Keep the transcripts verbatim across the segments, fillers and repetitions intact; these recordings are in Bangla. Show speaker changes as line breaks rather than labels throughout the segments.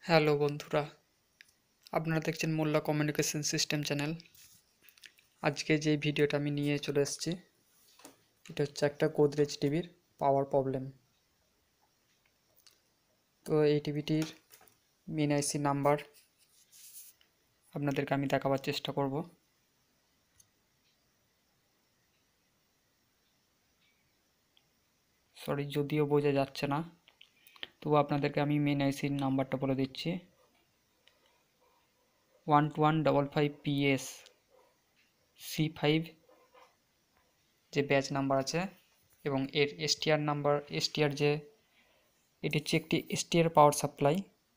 হ্যালো বন্ধুরা, আপনারা দেখছেন মোল্লা কমিউনিকেশন সিস্টেম চ্যানেল। আজকে যে ভিডিওটা আমি নিয়ে চলে এসেছি, এটা হচ্ছে একটা গোদরেজ টিভির পাওয়ার প্রবলেম। তো এই টিভিটির মেন আইসি নাম্বার আপনাদেরকে আমি দেখাবার চেষ্টা করব। সরি, যদিও বোঝা যাচ্ছে না, তবু আপনাদেরকে আমি মেন আইসির নাম্বারটা বলে দিচ্ছি। One two one double five P S C five যে ব্যাচ নাম্বার আছে, এবং এর এসটিআর নাম্বার, এসটিআর যে এটি হচ্ছে একটি এসটিআর পাওয়ার সাপ্লাই।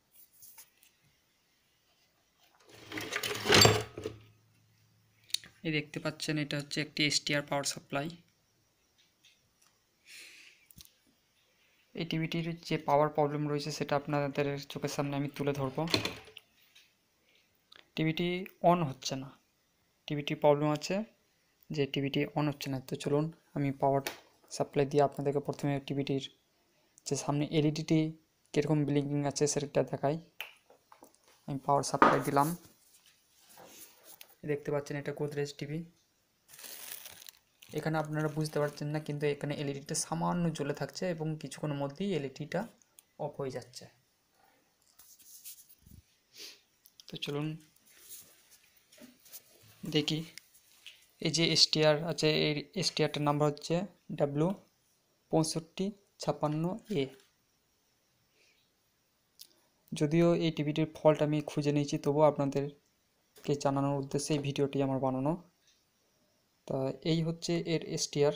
এই দেখতে পাচ্ছেন, এটা হচ্ছে একটি এসটিআর পাওয়ার সাপ্লাই। এই টিভিটির যে পাওয়ার প্রবলেম রয়েছে সেটা আপনাদের চোখের সামনে আমি তুলে ধরব। টিভিটি অন হচ্ছে না, টিভিটির প্রবলেম আছে যে টিভিটি অন হচ্ছে না। তো চলুন আমি পাওয়ার সাপ্লাই দিয়ে আপনাদেরকে প্রথমে টিভিটির যে সামনে এলইডিটি কীরকম ব্লিঙ্কিং আছে সেটা দেখাই। আমি পাওয়ার সাপ্লাই দিলাম, দেখতে পাচ্ছেন এটা গোদরেজ টিভি। এখানে আপনারা বুঝতে পারছেন না, কিন্তু এখানে এলইডিটা সামান্য জ্বলে থাকছে এবং কিছুক্ষণের মধ্যেই এলইডিটা অফ হয়ে যাচ্ছে। তো চলুন দেখি। এই যে এসটিআর আছে, এই এসটিআরটার নাম্বার হচ্ছে ডাব্লিউ পঁয়ষট্টি ছাপ্পান্ন এ। যদিও এই টিভিটির ফল্ট আমি খুঁজে নিয়েছি, তবুও আপনাদেরকে জানানোর উদ্দেশ্যে এই ভিডিওটি আমার বানানো। তা এই হচ্ছে এর এসটিআর।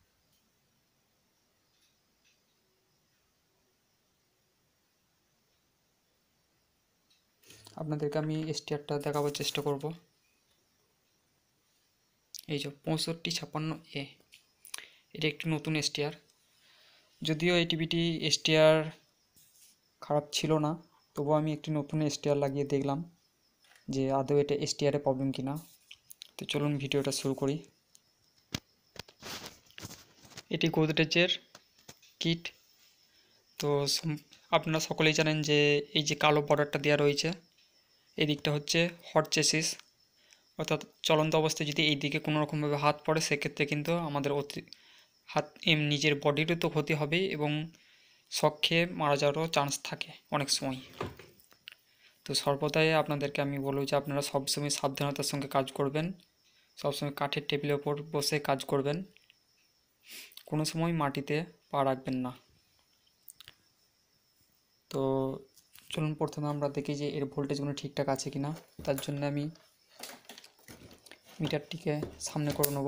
আপনাদেরকে আমি এসটিআরটা দেখাবার চেষ্টা করব। এই যে পঁয়ষট্টি ছাপ্পান্ন এ, এটা একটি নতুন এসটিআর। যদিও এই টিভিটি এসটিআর খারাপ ছিল না, তবু আমি একটি নতুন এসটিআর লাগিয়ে দেখলাম যে আদৌ এটা এসটিআরে প্রবলেম কিনা। তো চলুন ভিডিওটা শুরু করি। এটি গোদরেজের কিট। তো আপনারা সকলেই জানেন যে এই যে কালো বর্ডারটা দেওয়া রয়েছে, এই দিকটা হচ্ছে হট চেসিস, অর্থাৎ চলন্ত অবস্থায় যদি এই দিকে কোনো রকমভাবে হাত পড়ে সেক্ষেত্রে কিন্তু আমাদের অতি হাত নিজের বডিরও তো ক্ষতি হবে এবং শক খেয়ে মারা যাওয়ারও চান্স থাকে অনেক সময়। তো সর্বদাই আপনাদেরকে আমি বলব যে আপনারা সবসময় সাবধানতার সঙ্গে কাজ করবেন, সবসময় কাঠের টেবিলের ওপর বসে কাজ করবেন, কোনো সময় মাটিতে পা রাখবেন না। তো চলুন প্রথমে আমরা দেখি যে এর ভোল্টেজগুলো ঠিকঠাক আছে কিনা। তার জন্য আমি মিটারটিকে সামনে করে নেব।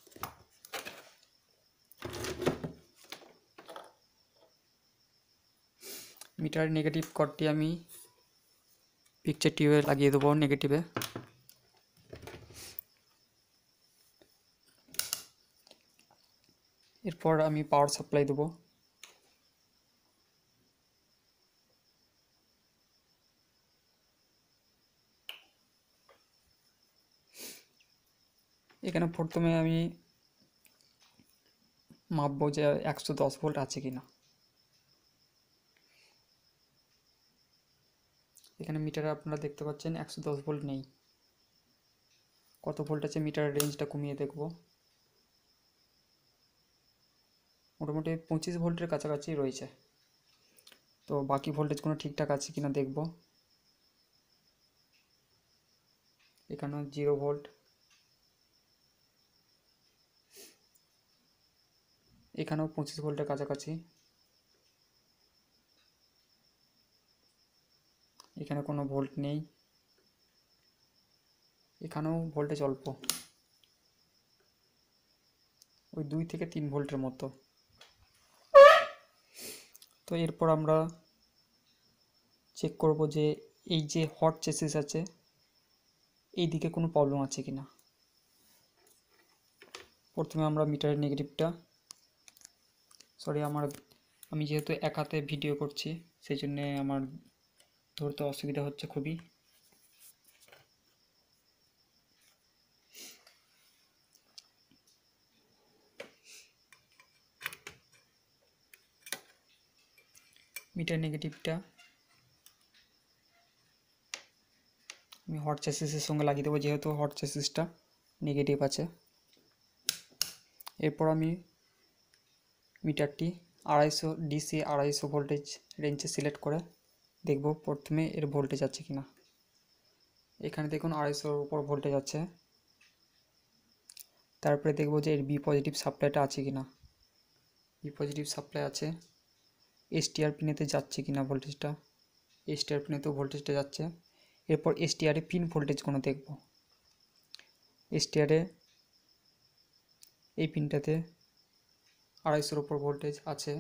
মিটার নেগেটিভ কর্ডটি আমি পিকচার টিউবে লাগিয়ে দেবো নেগেটিভে। এরপর আমি পাওয়ার সাপ্লাই দেবো। এখানে প্রথমে আমি মাপবো যে একশো দশ ভোল্ট আছে কিনা। এখানে মিটারে আপনারা দেখতে পাচ্ছেন একশো দশ ভোল্ট নেই। কত ভোল্ট আছে মিটারের রেঞ্জটা কমিয়ে দেখব। মোটামুটি পঁচিশ ভোল্টের কাছাকাছি রয়েছে। তো বাকি ভোল্টেজগুলো ঠিকঠাক আছে কিনা দেখব। এখানেও জিরো ভোল্ট, এখানেও পঁচিশ ভোল্টের কাছাকাছি, এখানে কোনো ভোল্ট নেই, এখানেও ভোল্টেজ অল্প, ওই দুই থেকে তিন ভোল্টের মতো। তো এরপর আমরা চেক করব যে এই যে হট চেসিস আছে এই দিকে কোনো প্রবলেম আছে কিনা। প্রথমে আমরা মিটারের নেগেটিভটা, সরি আমার আমি যেহেতু এক হাতে ভিডিও করছি সেই জন্যে আমার ধরতে অসুবিধা হচ্ছে খুবই। মিটার নেগেটিভটা আমি হট চেসিসের সঙ্গে লাগিয়ে দেবো, যেহেতু হট চেসিসটা নেগেটিভ আছে। এরপর আমি মিটারটি আড়াইশো ডিসি আড়াইশো ভোল্টেজ রেঞ্জে সিলেক্ট করে দেখব প্রথমে এর ভোল্টেজ আছে কিনা। এখানে দেখুন আড়াইশোর উপর ভোল্টেজ আছে। তারপরে দেখব যে এর বি পজিটিভ সাপ্লাইটা আছে কিনা। বি পজিটিভ সাপ্লাই আছে। এসটিআর পিনেতে যাচ্ছে কিনা ভোল্টেজটা, এসটিআর পিনেতেও ভোল্টেজটা যাচ্ছে। এরপর এসটিআরে পিন ভোল্টেজগুলো দেখব। এসটিআরে এই পিনটাতে আড়াইশোর উপর ভোল্টেজ আছে।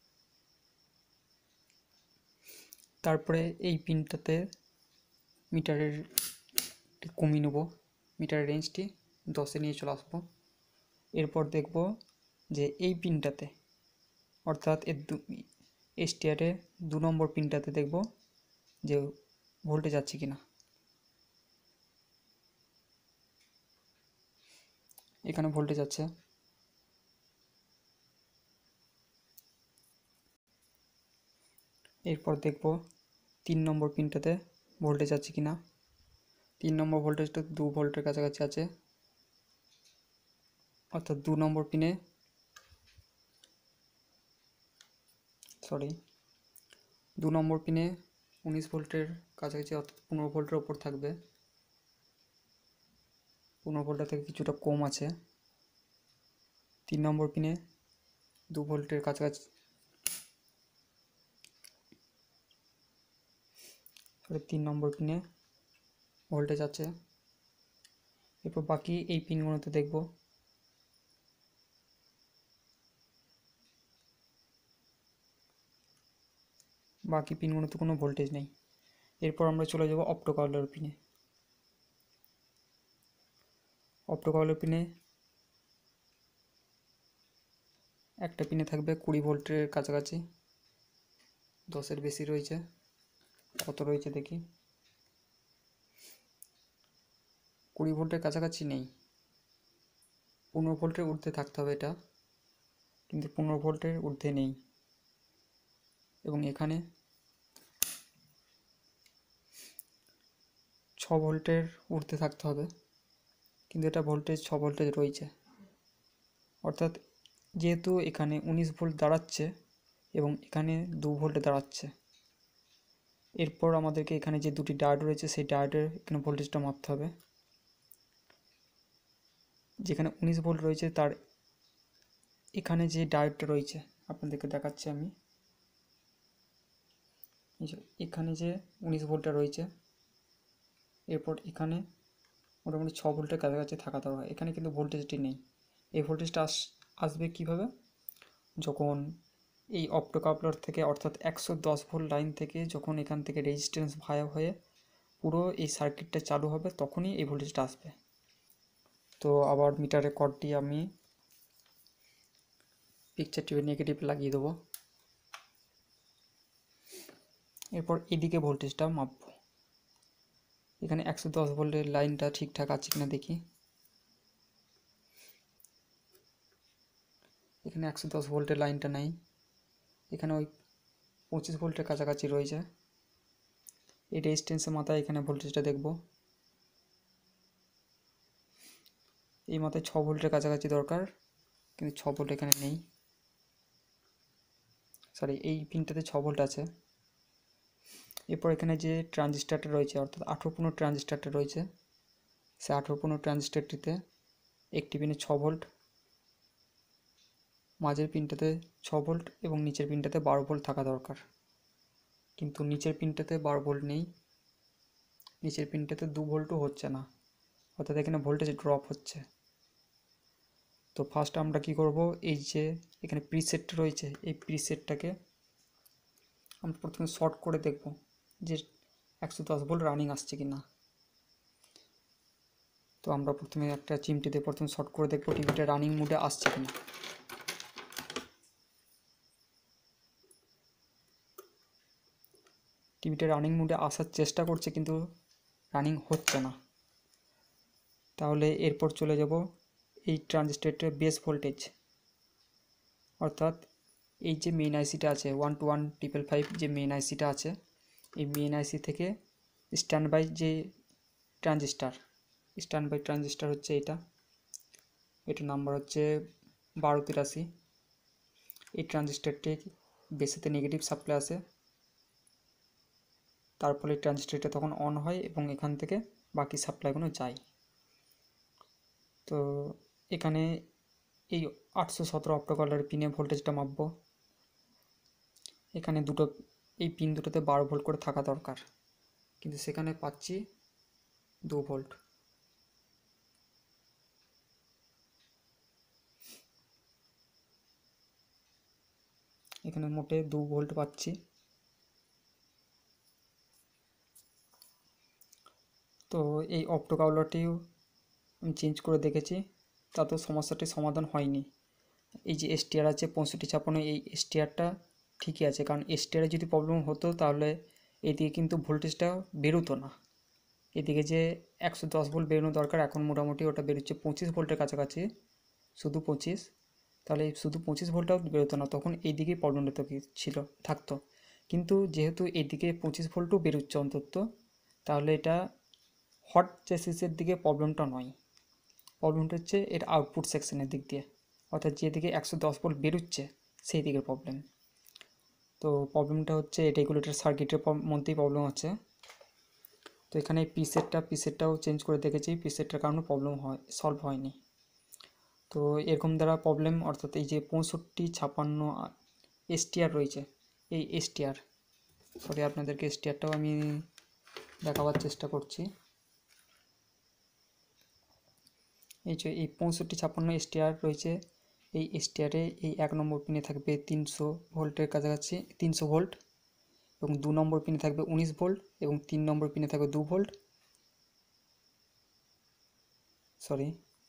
তারপরে এই পিনটাতে মিটারের কমিয়ে নেব, মিটারের রেঞ্জটি দশে নিয়ে চলে আসবো। এরপর দেখব যে এই পিনটাতে অর্থাৎ এর দু এসটিআরে দু নম্বর পিনটাতে দেখব যে ভোল্টেজ আছে কিনা। এখানে ভোল্টেজ আছে। এরপর দেখব তিন নম্বর পিনটাতে ভোল্টেজ আছে কিনা। তিন নম্বর ভোল্টেজটা দু ভোল্টের কাছাকাছি আছে, অর্থাৎ দু নম্বর পিনে সরি দু নম্বর পিনে উনিশ ভোল্টের কাছাকাছি, অর্থাৎ পনেরো ভোল্টের ওপর থাকবে। পনেরো ভোল্টের থেকে কিছুটা কম আছে। তিন নম্বর পিনে দু ভোল্টের কাছাকাছি, তিন নম্বর পিনে ভোল্টেজ আছে। এরপর বাকি এই পিনগুলোতে দেখব বাকি পিনগুলোতে কোনো ভোল্টেজ নেই। এরপর আমরা চলে যাব অপ্টোকাউলার পিনে। অপ্টোকাউলার পিনে একটা পিনে থাকবে কুড়ি ভোল্টের কাছাকাছি, দশের বেশি রয়েছে। কত রয়েছে দেখি, কুড়ি ভোল্টের কাছাকাছি নেই, পনেরো ভোল্টের ঊর্ধ্বে থাকতে হবে এটা, কিন্তু পনেরো ভোল্টের ঊর্ধ্বে নেই। এবং এখানে ছ ভোল্টের ঊর্ধ্বে থাকতে হবে, কিন্তু এটা ভোল্টেজ ছ ভোল্টেজ রয়েছে। অর্থাৎ যেহেতু এখানে উনিশ ভোল্ট দাঁড়াচ্ছে এবং এখানে দু ভোল্টে দাঁড়াচ্ছে, এরপর আমাদেরকে এখানে যে দুটি ডায়োড রয়েছে সেই ডায়োডের এখানে ভোল্টেজটা মাপতে হবে। যেখানে উনিশ ভোল্ট রয়েছে তার এখানে যে ডায়োডটা রয়েছে আপনাদেরকে দেখাচ্ছি আমি, এখানে যে উনিশ ভোল্টটা রয়েছে, এরপর এখানে মোটামুটি ছ ভোল্টের কাছাকাছি থাকা দরকার। এখানে কিন্তু ভোল্টেজটি নেই। এই ভোল্টেজটা আস আসবে কীভাবে, যখন এই অপ্টোকাপলার থেকে অর্থাৎ একশো দশ ভোল্ট লাইন থেকে যখন এখান থেকে রেজিস্ট্যান্স ভায়া হয়ে পুরো এই সার্কিটটা চালু হবে, তখনই এই ভোল্টেজটা আসবে। তো আবার মিটারের কর্ডটি আমি পিকচার টিভি নেগেটিভ লাগিয়ে দেবো। এরপর এদিকে ভোল্টেজটা মাপব। এখানে একশো দশ ভোল্টের লাইনটা ঠিকঠাক আছে কিনা দেখি। এখানে একশো দশ ভোল্টের লাইনটা নেই, এখানে ওই পঁচিশ ভোল্টের কাছাকাছি রয়েছে। এই রেজিস্ট্যান্সের মাথায় এখানে ভোল্টেজটা দেখব, এই মাথায় ছ ভোল্টের কাছাকাছি দরকার, কিন্তু ছ ভোল্ট এখানে নেই। সরি, এই পিনটাতে ছ ভোল্ট আছে। এরপর এখানে যে ট্রানজিস্টারটা রয়েছে অর্থাৎ আঠেরো পনেরো ট্রানজিস্টারটা রয়েছে, সে আঠেরো পনেরো ট্রানজিস্টারটিতে একটি পিনে ছ ভোল্ট, মাঝের পিনটাতে ছ ভোল্ট এবং নিচের পিনটাতে বারো ভোল্ট থাকা দরকার, কিন্তু নিচের পিনটাতে বারো ভোল্ট নেই। নিচের পিনটাতে দু ভোল্টও হচ্ছে না, অর্থাৎ এখানে ভোল্টেজ ড্রপ হচ্ছে। তো ফার্স্ট আমরা কি করব, এই যে এখানে প্রিসেটটা রয়েছে এই প্রিসেটটাকে আমরা প্রথমে শর্ট করে দেখব যে একশো দশ ভোল্ট রানিং আসছে কি না। তো আমরা প্রথমে একটা চিমটি দিয়ে প্রথমে শর্ট করে দেখব টিভিটা রানিং মোডে আসছে কিনা। টিভিটা রানিং মোডে আসার চেষ্টা করছে কিন্তু রানিং হচ্ছে না। তাহলে এরপর চলে যাব এই ট্রানজিস্টরের বেস ভোল্টেজ, অর্থাৎ এই যে মেইন আইসিটা আছে one two one triple five যে মেইন আইসিটা আছে, এই মেইন আইসি থেকে স্ট্যান্ড বাই যে ট্রানজিস্টার, স্ট্যান্ড বাই ট্রানজিস্টার হচ্ছে এটা, এটার নাম্বার হচ্ছে বারো তিরাশি। এই ট্রানজিস্টারটি বেসিতে নেগেটিভ সাপ্লাই আসে, তার ফলে ট্রানজিস্টারটা তখন অন হয় এবং এখান থেকে বাকি সাপ্লাইগুলো যায়। তো এখানে এই আটশো সতেরো অপ্টোকলার পিনে ভোল্টেজটা মাপবো। এখানে দুটো, এই পিন দুটোতে বারো ভোল্ট করে থাকা দরকার, কিন্তু সেখানে পাচ্ছি দু ভোল্ট। এখানে মোটে দু ভোল্ট পাচ্ছি। তো এই অপ্টোকাউলারটিও আমি চেঞ্জ করে দেখেছি, তাতেও সমস্যাটির সমাধান হয়নি। এই যে এসটিআর আছে পঁয়ষট্টি ছাপ্পান্ন, এই এসটিআরটা ঠিকই আছে, কারণ এসটিআরে যদি প্রবলেম হতো তাহলে এদিকে কিন্তু ভোল্টেজটা বেরোতো না। এদিকে যে একশো দশ ভোল্ট বেরোনো দরকার, এখন মোটামুটি ওটা বেরোচ্ছে পঁচিশ ভোল্টের কাছাকাছি, শুধু পঁচিশ। তাহলে শুধু পঁচিশ ভোল্টটাও বেরোতো না, তখন এইদিকেই প্রবলেমটা তো ছিল থাকতো। কিন্তু যেহেতু এদিকে পঁচিশ ভোল্টও বেরোচ্ছে অন্তত, তাহলে এটা হট চেসিসের দিকে প্রবলেমটা নয়, প্রবলেমটা হচ্ছে এর আউটপুট সেকশনের দিক দিয়ে, অর্থাৎ যেদিকে একশো দশ ভোল্ট বেরোচ্ছে সেই দিকের প্রবলেম। তো প্রবলেমটা হচ্ছে রেগুলেটর সার্কিটের মধ্যেই প্রবলেম হচ্ছে। তো এখানে পিসেটটা পিসেটটাও চেঞ্জ করে দেখেছি, পিসেটটার কারণে প্রবলেম হয় সলভ হয়নি। তো এরকম দ্বারা প্রবলেম, অর্থাৎ এই যে পঁয়ষট্টি ছাপান্ন এসটিআর রয়েছে, এই এসটিআর, সরি আপনাদেরকে এসটিআরটাও আমি দেখাবার চেষ্টা করছি। এই যে এই পঁয়ষট্টি ছাপ্পান্ন এসটিআর রয়েছে, এই এসটিআরে এই এক নম্বর পিনে থাকবে তিনশো ভোল্টের কাছাকাছি, তিনশো ভোল্ট, এবং দু নম্বর পিনে থাকবে উনিশ ভোল্ট, এবং তিন নম্বর পিনে থাকবে দু ভোল্ট, সরি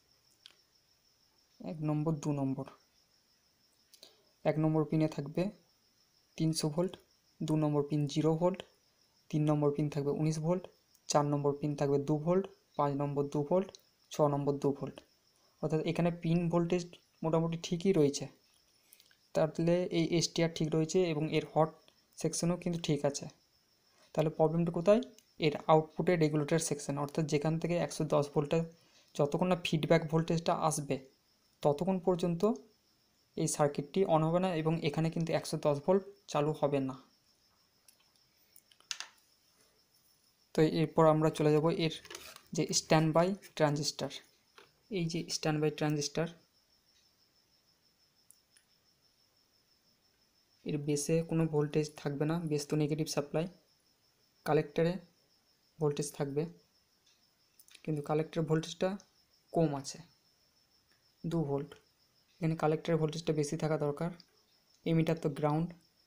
এক নম্বর দু নম্বর এক নম্বর পিনে থাকবে তিনশো ভোল্ট, দু নম্বর পিন জিরো ভোল্ট, তিন নম্বর পিন থাকবে উনিশ ভোল্ট, চার নম্বর পিন থাকবে দু ভোল্ট, পাঁচ নম্বর দু ভোল্ট, ছ নম্বর দু ভোল্ট। অর্থাৎ এখানে পিন ভোল্টেজ মোটামুটি ঠিকই রয়েছে, তাহলে এই এসটিআর ঠিক রয়েছে এবং এর হট সেকশনও কিন্তু ঠিক আছে। তাহলে প্রবলেমটা কোথায়? এর আউটপুটের রেগুলেটর সেকশন, অর্থাৎ যেখান থেকে একশো দশ ভোল্টের যতক্ষণ না ফিডব্যাক ভোল্টেজটা আসবে ততক্ষণ পর্যন্ত এই সার্কিটটি অন হবে না, এবং এখানে কিন্তু একশো দশ ভোল্ট চালু হবে না। তো এরপর আমরা চলে যাব এর যে স্ট্যান্ড বাই ট্রানজিস্টার। এই যে স্ট্যান্ড বাই ট্রানজিস্টার, এর বেসে কোনো ভোল্টেজ থাকবে না, বেস তো নেগেটিভ সাপ্লাই, কালেক্টরে ভোল্টেজ থাকবে, কিন্তু কালেক্টর ভোল্টেজটা কম আছে দু ভোল্ট, এখানে কালেক্টরের ভোল্টেজটা বেশি থাকা দরকার। এমিটার তো গ্রাউন্ড।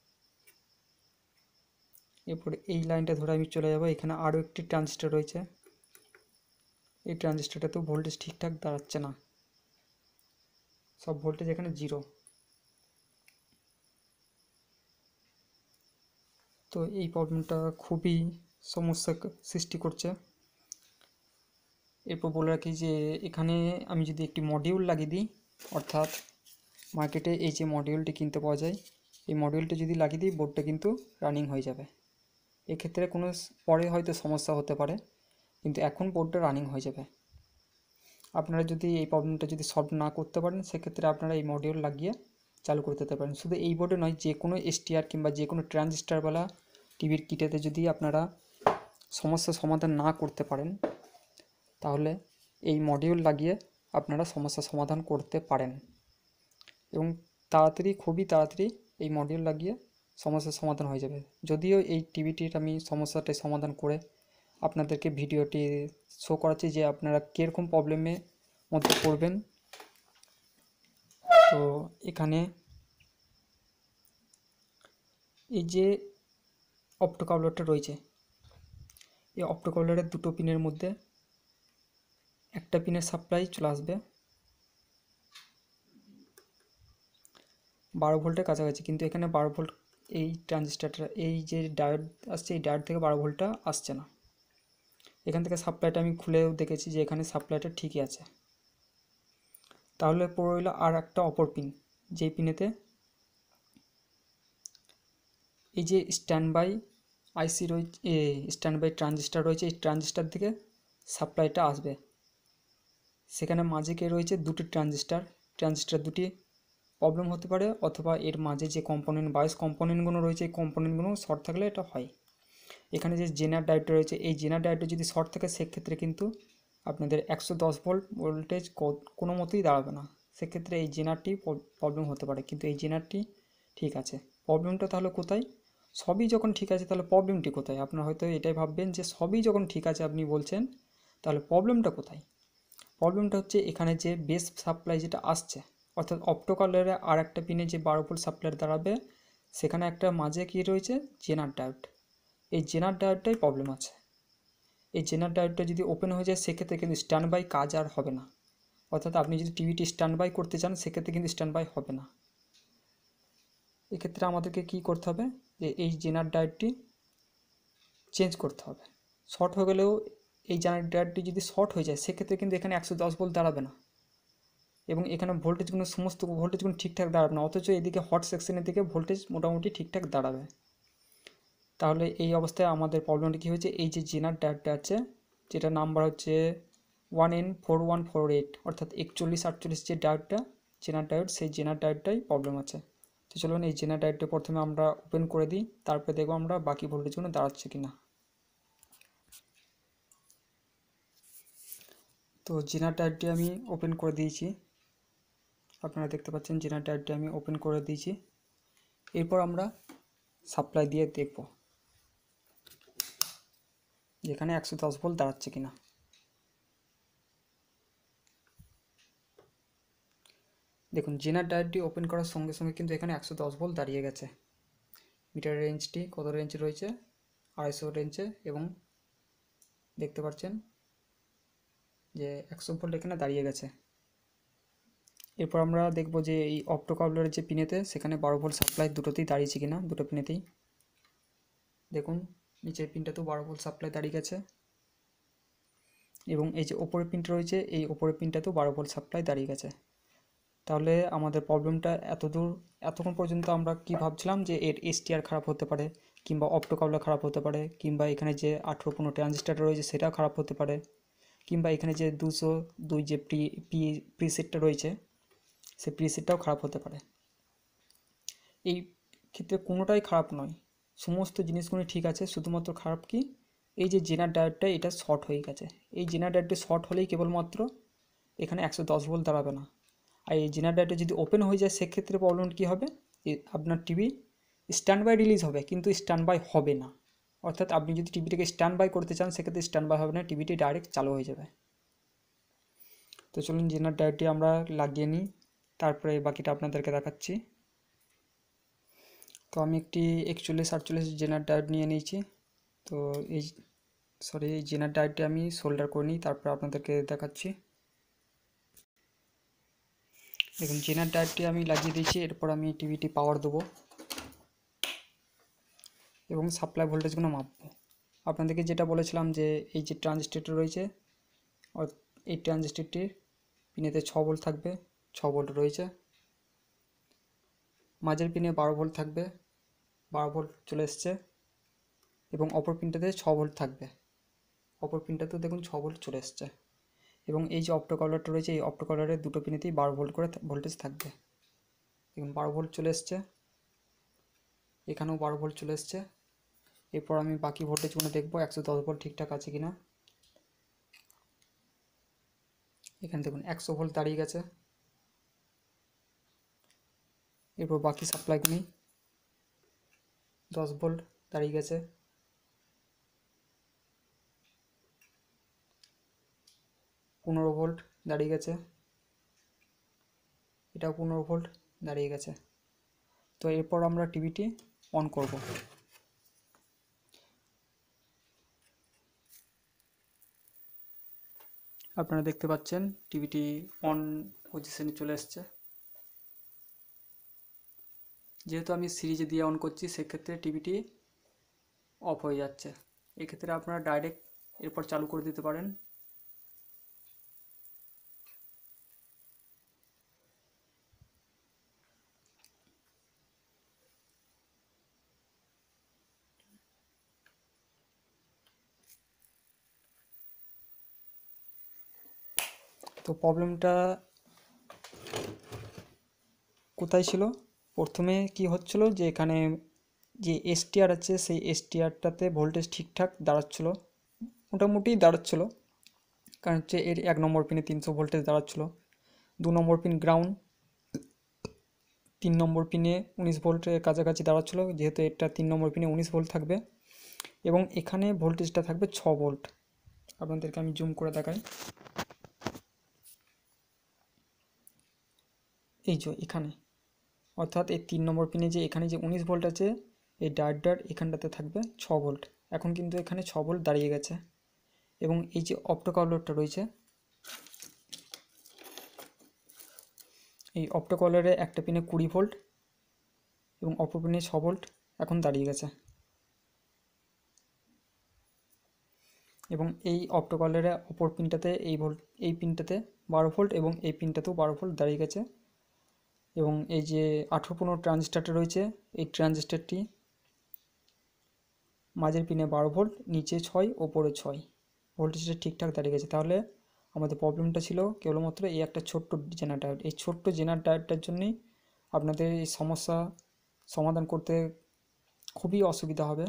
এরপরে এই লাইনটা ধরে আমি চলে যাব, এখানে আরও একটি ট্রানজিস্টার রয়েছে, এই ট্রানজিস্টারটাতেও ভোল্টেজ ঠিকঠাক দাঁড়াচ্ছে না, সব ভোল্টেজ এখানে জিরো। তো এই প্রবলেমটা খুবই সমস্যা সৃষ্টি করছে। এরপর বলে রাখি যে এখানে আমি যদি একটি মডিউল লাগিয়ে দিই, অর্থাৎ মার্কেটে এই যে মডিউলটি কিনতে পাওয়া যায়, এই মডিউলটি যদি লাগিয়ে দিই বোর্ডটা কিন্তু রানিং হয়ে যাবে। এক্ষেত্রে কোনো পরে হয়তো সমস্যা হতে পারে, কিন্তু এখন বোর্ডটা রানিং হয়ে যাবে। আপনারা যদি এই প্রবলেমটা যদি সলভ না করতে পারেন, সেক্ষেত্রে আপনারা এই মডিউল লাগিয়ে চালু করতে দিতে পারেন। শুধু এই বোর্ডে নয়, যে কোনো এসটিআর কিংবা যে কোনো ট্রানজিস্টারওয়ালা টিভির কিটেতে যদি আপনারা সমস্যার সমাধান না করতে পারেন, তাহলে এই মডিউল লাগিয়ে আপনারা সমস্যার সমাধান করতে পারেন, এবং তাড়াতাড়ি খুবই তাড়াতাড়ি এই মডিউল লাগিয়ে সমস্যার সমাধান হয়ে যাবে। যদিও এই টিভিটির আমি সমস্যাটাই সমাধান করে আপনাদেরকে ভিডিওটি শো করাচ্ছি যে আপনারা কীরকম প্রবলেমের মধ্যে পড়বেন। তো এখানে এই যে অপ্টোকাউলারটা রয়েছে, এই অপ্টোকাউলারের দুটো পিনের মধ্যে একটা পিনের সাপ্লাই চলে আসবে বারো ভোল্টের কাছাকাছি, কিন্তু এখানে বারো ভোল্ট এই ট্রানজিস্টারটা, এই যে ডায়োড আসছে, এই ডায়োড থেকে বারো ভোল্টটা আসছে না। এখান থেকে সাপ্লাইটা আমি খুলেও দেখেছি যে এখানে সাপ্লাইটা ঠিকই আছে। তাহলে পড়ে রইল আর একটা অপর পিন, যেই পিনেতে এই যে স্ট্যান্ড বাই আইসি রয়েছে, স্ট্যান্ড বাই ট্রানজিস্টার রয়েছে, এই ট্রানজিস্টার থেকে সাপ্লাইটা আসবে। সেখানে মাঝে কে রয়েছে দুটি ট্রানজিস্টার, ট্রানজিস্টার দুটি প্রবলেম হতে পারে, অথবা এর মাঝে যে কম্পোনেন্ট বায়োস কম্পোনেন্টগুলো রয়েছে এই কম্পোনেন্টগুলো শর্ট থাকলে এটা হয়। এখানে যে জেনার ডায়োডটা রয়েছে এই জেনার ডায়োডটা যদি শর্ট থাকে সেক্ষেত্রে কিন্তু আপনাদের একশো দশ ভোল্ট ভোল্টেজ কোনো মতেই দাঁড়াবে না, সেক্ষেত্রে এই জেনারটি প্রবলেম হতে পারে। কিন্তু এই জেনারটি ঠিক আছে, প্রবলেমটা তাহলে কোথায়? সবই যখন ঠিক আছে তাহলে প্রবলেমটি কোথায়? আপনারা হয়তো এটাই ভাববেন যে সবই যখন ঠিক আছে আপনি বলছেন তাহলে প্রবলেমটা কোথায়? প্রবলেমটা হচ্ছে এখানে যে বেস সাপ্লাই যেটা আসছে, অর্থাৎ অপটোকালের আর একটা পিনে যে বারো ভোল্ট সাপ্লাই দাঁড়াবে, সেখানে একটা মাঝে কী রয়েছে জেনার ডায়োড, এই জেনার ডায়োডটাই প্রবলেম আছে। এই জেনার ডায়োডটা যদি ওপেন হয়ে যায় সেক্ষেত্রে কিন্তু স্ট্যান্ড বাই কাজ আর হবে না, অর্থাৎ আপনি যদি টিভিটি স্ট্যান্ড বাই করতে চান সেক্ষেত্রে কিন্তু স্ট্যান্ড বাই হবে না। এক্ষেত্রে আমাদেরকে কি করতে হবে, যে এই জেনার ডায়োডটি চেঞ্জ করতে হবে। শর্ট হয়ে গেলেও এই জেনার ডায়োডটি যদি শর্ট হয়ে যায় সেক্ষেত্রে কিন্তু এখানে একশো দশ ভোল্ট দাঁড়াবে না, এবং এখানে ভোল্টেজগুলো সমস্ত ভোল্টেজগুলো ঠিকঠাক দাঁড়াবে না, অথচ এদিকে হট সেকশনের দিকে ভোল্টেজ মোটামুটি ঠিকঠাক দাঁড়াবে। তাহলে এই অবস্থায় আমাদের প্রবলেমটা কী হয়েছে, এই যে জেনার ডায়োডটা আছে যেটা নাম্বার হচ্ছে one N four one four eight, অর্থাৎ একচল্লিশ আটচল্লিশ যে ডায়োডটা জেনার ডায়োড, সেই জেনার ডায়োডটাই প্রবলেম আছে। তো চলুন এই জেনার ডায়োডটা প্রথমে আমরা ওপেন করে দিই, তারপরে দেখবো আমরা বাকি ভোল্টেজগুলো দাঁড়াচ্ছে কি না। তো জেনার ডায়োডটি আমি ওপেন করে দিয়েছি, আপনারা দেখতে পাচ্ছেন জেনার ডায়োডটি আমি ওপেন করে দিয়েছি। এরপর আমরা সাপ্লাই দিয়ে দেখব যেখানে একশো দশ ভোল্ট দাঁড়াচ্ছে কিনা। দেখুন জেনার ডায়োডটি ওপেন করার সঙ্গে সঙ্গে কিন্তু এখানে একশো দশ ভোল্ট দাঁড়িয়ে গেছে। মিটার রেঞ্জটি কত রেঞ্জে রয়েছে, আড়াইশো রেঞ্জে, এবং দেখতে পাচ্ছেন যে একশো ভোল্ট এখানে দাঁড়িয়ে গেছে। এরপর আমরা দেখব যে এই অপটোকাবলারের যে পিনেতে সেখানে বারো ভোল্ট সাপ্লাই দুটোতেই দাঁড়িয়েছে কিনা, দুটো পিনেতেই। দেখুন নিচের পিনটাতেও বারো ভোল্ট সাপ্লাই দাঁড়িয়ে গেছে, এবং এই যে ওপরের পিনটা রয়েছে এই ওপরের পিনটাতেও বারো ভোল্ট সাপ্লাই দাঁড়িয়ে গেছে। তাহলে আমাদের প্রবলেমটা এত দূর এতক্ষণ পর্যন্ত আমরা কি ভাবছিলাম যে এর এসটিআর খারাপ হতে পারে, কিংবা অপটোকাবলার খারাপ হতে পারে, কিংবা এখানে যে আঠেরো পনেরো ট্রানজিস্টার রয়েছে সেটাও খারাপ হতে পারে, কিংবা এখানে যে দুশো দুই যে প্রি পি প্রিসেটটা রয়েছে সেই প্রিসেটটাও খারাপ হতে পারে। এই ক্ষেত্রে কোনোটাই খারাপ নয়, সমস্ত জিনিসগুলো ঠিক আছে, শুধুমাত্র খারাপ কি এই যে জেনার ডায়োডটা এটা শর্ট হয়ে গেছে। এই জেনার ডায়োডটা শর্ট হলেই কেবলমাত্র এখানে একশো দশ ভোল্ট দাঁড়াবে না, আর এই জেনার ডায়োডটা যদি ওপেন হয়ে যায় সেক্ষেত্রে প্রবলেম কী হবে, আপনার টিভি স্ট্যান্ড বাই রিলিজ হবে কিন্তু স্ট্যান্ড বাই হবে না, অর্থাৎ আপনি যদি টিভিটাকে স্ট্যান্ড বাই করতে চান সেক্ষেত্রে স্ট্যান্ড বাই হবে না, টিভিটি ডাইরেক্ট চালু হয়ে যাবে। তো চলুন জেনার ডায়োডটি আমরা লাগিয়ে নিই, তারপরে বাকিটা আপনাদেরকে দেখাচ্ছি। তো আমি একটি একচল্লিশ আটচল্লিশ জেনার ডায়োড নিয়ে নিয়েছি। তো এই সরি এই জেনার ডায়োডটি আমি সোল্ডার করে নিই, তারপর আপনাদেরকে দেখাচ্ছি। দেখুন জেনার ডায়োডটি আমি লাগিয়ে দিয়েছি, এরপর আমি টিভিটি পাওয়ার দেবো এবং সাপ্লাই ভোল্টেজগুলো মাপবো। আপনাদেরকে যেটা বলেছিলাম যে এই যে ট্রানজিস্টরটা রয়েছে এই ট্রানজিস্টরটির পিনেতে ছ ভোল্ট থাকবে, ছ ভোল্ট রয়েছে। মাঝের পিনে বারো ভোল্ট থাকবে, বারো ভোল্ট চলে এসছে, এবং অপর পিনটাতে ছ ভোল্ট থাকবে, অপর পিনটাতেও দেখুন ছ ভোল্ট চলে এসছে। এবং এই যে অপটোকাবলারটা রয়েছে এই অপটোকাবলারের দুটো পিনেতেই বারো ভোল্ট করে ভোল্টেজ থাকবে। দেখুন বারো ভোল্ট চলে এসছে, এখানেও বারো ভোল্ট চলে এসছে। এরপর আমি বাকি ভোল্টেজগুলো দেখবো একশো দশ ভোল্ট ঠিকঠাক আছে কিনা। এখানে দেখুন একশো ভোল্ট দাঁড়িয়ে গেছে। এরপর বাকি সাপ্লাইগুলি দশ ভোল্ট দাঁড়িয়ে গেছে, পনেরো ভোল্ট দাঁড়িয়ে গেছে, এটাও পনেরো ভোল্ট দাঁড়িয়ে গেছে। তো এরপর আমরা টিভিটি অন করব। আপনারা দেখতে পাচ্ছেন টিভিটি অন পজিশনে চলে এসছে। যেহেতু আমি সিরিজে দিয়ে অন করছি সেক্ষেত্রে টিভিটি অফ হয়ে যাচ্ছে, এক্ষেত্রে আপনারা ডাইরেক্ট এরপর চালু করে দিতে পারেন। তো প্রবলেমটা কোথায় ছিল? প্রথমে কি হচ্ছিল যে এখানে যে এসটিআর আছে সেই এসটিআরটাতে ভোল্টেজ ঠিকঠাক দাঁড়াচ্ছিল, মোটামুটি দাঁড়াচ্ছিল, কারণ হচ্ছে এর এক নম্বর পিনে তিনশো ভোল্টেজ দাঁড়াচ্ছিল, দু নম্বর পিন গ্রাউন্ড, তিন নম্বর পিনে উনিশ ভোল্টের কাছাকাছি দাঁড়াচ্ছিল, যেহেতু এটা তিন নম্বর পিনে উনিশ ভোল্ট থাকবে, এবং এখানে ভোল্টেজটা থাকবে ছ ভোল্ট। আপনাদেরকে আমি জুম করে দেখাই। এই যে এখানে, অর্থাৎ এই তিন নম্বর পিনে যে এখানে যে উনিশ ভোল্ট আছে, এই ডায়োডটার এখানটাতে থাকবে ছ ভোল্ট। এখন কিন্তু এখানে ছ ভোল্ট দাঁড়িয়ে গেছে। এবং এই যে অপ্টোকাউলারটা রয়েছে, এই অপ্টোকাউলারে একটা পিনে কুড়ি ভোল্ট এবং অপর পিনে ছ ভোল্ট এখন দাঁড়িয়ে গেছে। এবং এই অপ্টোকাউলারে অপর পিনটাতে এই ভোল্ট, এই পিনটাতে বারো ভোল্ট এবং এই পিনটাতেও বারো ভোল্ট দাঁড়িয়ে গেছে। এবং এই যে আঠেরো পনেরো ট্রানজিস্টারটা রয়েছে, এই ট্রানজিস্টারটি মাঝের পিনে বারো ভোল্ট, নিচে ছয়, ওপরে ছয়, ভোল্টেজটা ঠিকঠাক দাঁড়িয়ে গেছে। তাহলে আমাদের প্রবলেমটা ছিল কেবলমাত্র এই একটা ছোট্ট জেনার ডায়োড। এই ছোট্ট জেনার ডায়োডটার জন্যই আপনাদের এই সমস্যা সমাধান করতে খুবই অসুবিধা হবে।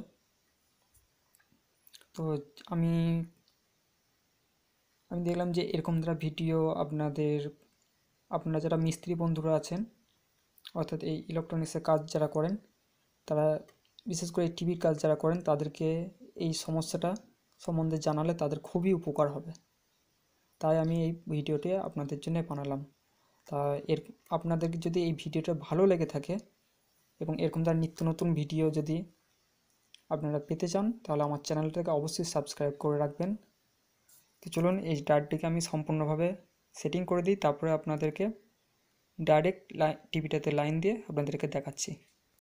তো আমি আমি দেখলাম যে এরকম যারা ভিডিও আপনাদের, আপনারা যারা মিস্ত্রি বন্ধুরা আছেন, অর্থাৎ এই ইলেকট্রনিক্সের কাজ যারা করেন, তারা বিশেষ করে টিভির কাজ যারা করেন, তাদেরকে এই সমস্যাটা সম্বন্ধে জানালে তাদের খুবই উপকার হবে। তাই আমি এই ভিডিওটি আপনাদের জন্য বানালাম। তা এর আপনাদের যদি এই ভিডিওটা ভালো লেগে থাকে এবং এরকম তার নিত্য নতুন ভিডিও যদি আপনারা পেতে চান, তাহলে আমার চ্যানেলটাকে অবশ্যই সাবস্ক্রাইব করে রাখবেন। তো চলুন এই ডায়োডটিকে আমি সম্পূর্ণভাবে সেটিং করে দিই, তারপরে আপনাদেরকে ডাইরেক্ট টিভিটাতে লাইন দিয়ে আপনাদেরকে দেখাচ্ছি।